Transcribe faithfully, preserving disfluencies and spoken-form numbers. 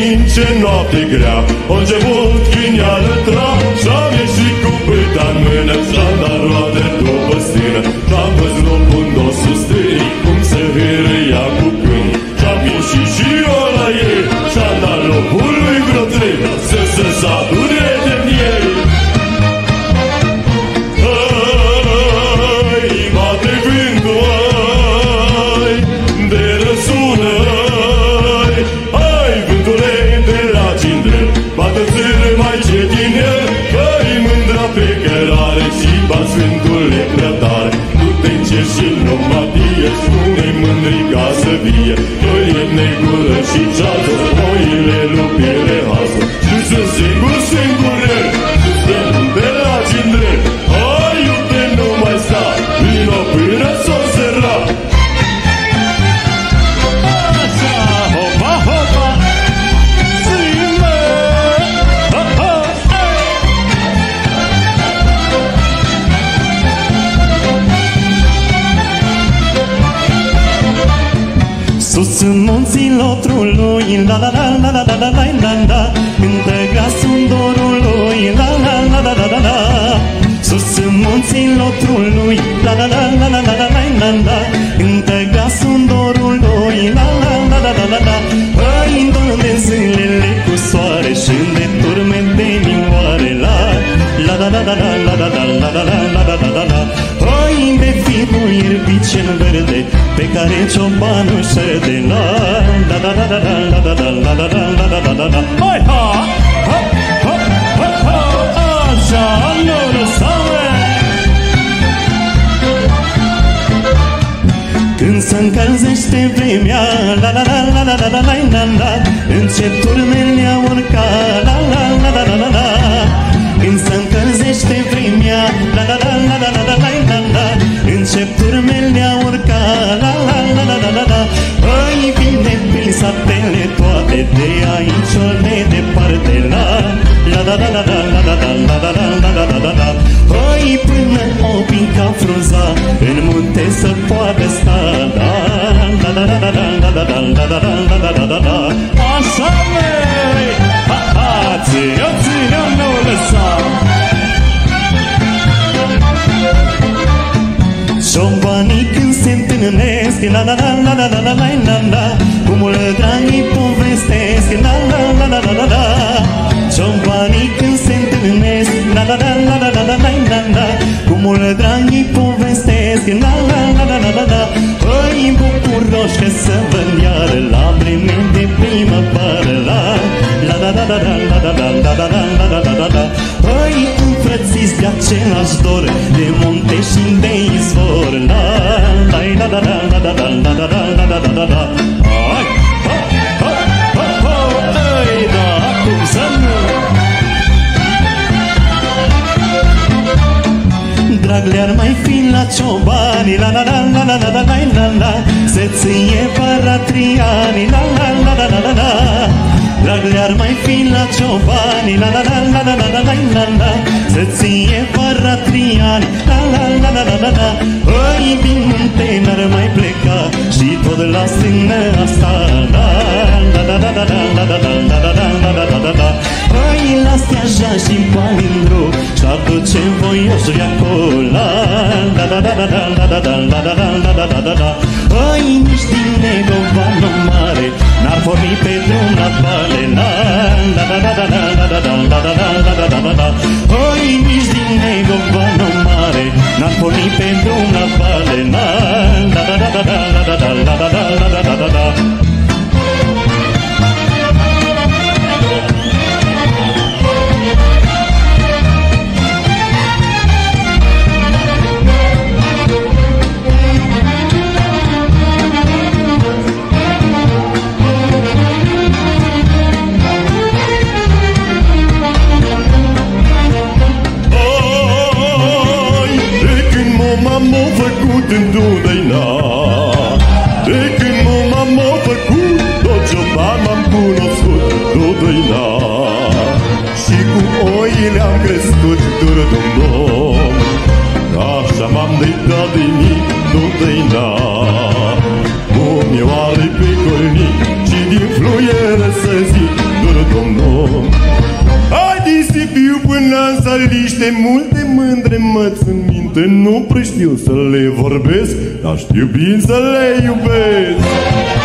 senin ce noapte grea, o început ghineală tra, și-am ieșit cu bâta în mână, și-am dat roate după stână, și-am văzut pând-o sustâni, cum se hârâia cu câini, și-am ieșit și eu la ei, și-am dat locul lui vreo trei, să se sature de miei. Hai, bate vântul, hai, de răsună, hai, hai, vântule de la Cindrel, bate țâră mai ce din el, că-i mândra pe cărare și bat Sfântule prea tare. Du-te în cer și nu mă die, spune-i mândrica să vie, că-i e negură și ceață, oile lupire hasă, și sunt singur, singur el, stăm de la Cindrel, hai, iute, nu mai sta, vino până s-o săra. Așa, hopa, hopa, zi-mă, ho-ho, sus în munții Lotrului, la la la la la la la la la la, cântă glasul dorului, la la la la la la la. Sus în munții Lotrului, la la la la la la la la la, cântă glasul dorului, la la la la la la la. Păi de zilele cu soare și de turme de nioare, la la la la la la la la la la la la la la la la. Păi de firul ierbii cel verde pe care ciobanul șerde, la la la la la la la la la la la la la la la. Hai ha, ha, ha, ha, ha, așa, nu lăsa-mă. Când se încălzește vremea, la la la la la la la la la la, încet turmele au urcat, la la la la la la la. Când se încălzește vremea, la la la la la la la la la la, încep turmele au urcat, la la la la la la la. Păi vine prin satele toate, de aici ori de departe, la la la la la la la la la la la la la la la la. Păi până o pica frunza, în munte să poată sta, la la la la la la la la la la la la la la la. Așa, măi! Ha, ha, ține-o, ține-o, nu lăsa! Ciobanii când se întâlnesc, la la la la la la la la la la, cum o dragii povestesc, la la la la la la la. Ciobanii când se întâlnesc, la la la la la la la la la la, cum o dragii povestesc, la la la la la la la. Păi bucuroși că să văd iară la vreme de primăvară, la la la la la la la la la la la la la la la. Păi înfrățiți de același dor, de munte și de izvor, la la la la la la la la la la la la la la la. Hai, ha, ha, ha, ha, hai, da, cum să nu? Drag le-ar mai fi la ciobani, la la la la la la la la la la, să-ți iei paratriani, la la la la la la la. Drag le-ar mai fi la ciobani, la la la la la la la la la la, să-ți iei paratriani, la la la la la la la. Păi din munte n-ar mai pleca și tot la stână asta, la la la la la la la la la la la la la la la. Păi la steaja și palindru și-ar duce voioși acolo, la la la la la la la la la la la la la la la. Păi nici din Negovanul mare n-ar porni pe drum la vale, la la la la la la la la la la la la la la la. Păi nici din Negovanul mare n-ar porni pe drum la vale, la la la la la la la la la la la la la la. M-am făcut întotdeauna, de când m-am făcut, tot cioban m-am cunoscut totdeauna. Și cu oile am crescut dur-dum-dum, așa m-am deitat de mic totdeauna. Cum eu are pe colnic și din fluieră să zic, săliște, multe mândre măți în minte. Nu prea știu să le vorbesc, dar știu bine să le iubesc.